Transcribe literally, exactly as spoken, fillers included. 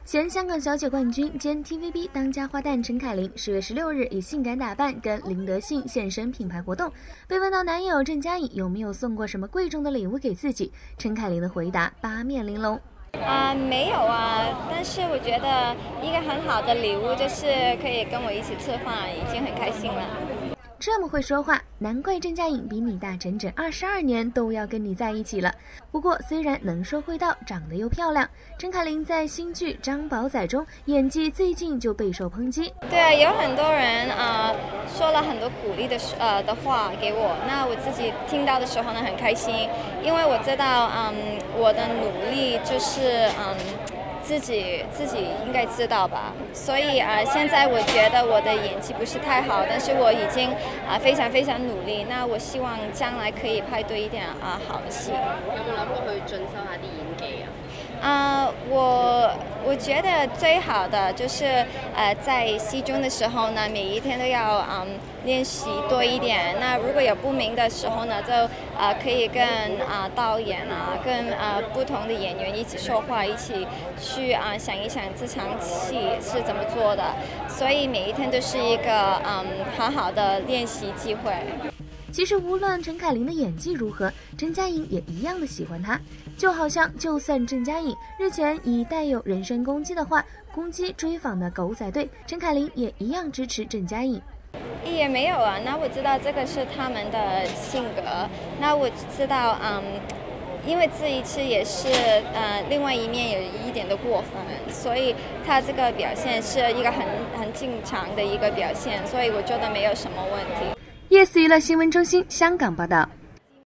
前香港小姐冠军兼 T V B 当家花旦陈凯琳，十月十六日以性感打扮跟林德信现身品牌活动。被问到男友郑嘉颖有没有送过什么贵重的礼物给自己，陈凯琳的回答八面玲珑。 啊、呃，没有啊，但是我觉得一个很好的礼物就是可以跟我一起吃饭，已经很开心了。 这么会说话，难怪郑嘉颖比你大整整二十二年都要跟你在一起了。不过虽然能说会道，长得又漂亮，陈凯琳在新剧《张宝仔》中演技最近就备受抨击。 对啊，有很多人啊、呃、说了很多鼓励的呃的话给我，那我自己听到的时候呢很开心，因为我知道嗯我的努力就是嗯。自己自己应该知道吧，所以啊、呃，现在我觉得我的演技不是太好，但是我已经啊、呃、非常非常努力。那我希望将来可以拍多一点啊、呃、好的戏。 有冇諗過去進修下啲演技啊？ 啊、呃，我我覺得最好的就是呃在戲中的時候呢，每一天都要嗯練習多一點。那如果有不明的時候呢，就呃可以跟啊、呃、導演啊，跟呃不同的演員一起說話，一起去啊、呃、想一想這場戲是怎麼做的。所以每一天都是一個嗯很好的練習機會。 其實無論陳凱琳的演技如何，鄭嘉穎也一樣的喜歡她。就好像就算鄭嘉穎日前以帶有人身攻擊的話攻擊追訪的狗仔隊，陳凱琳也一樣支持鄭嘉穎。 也沒有啊，那我知道這個是他們的性格，那我知道嗯，因為這一次也是呃另外一面有一點的過分，所以他這個表現是一個很很正常的一個表現，所以我覺得沒有什麼問題。 Yes 娛樂新聞中心香港報道。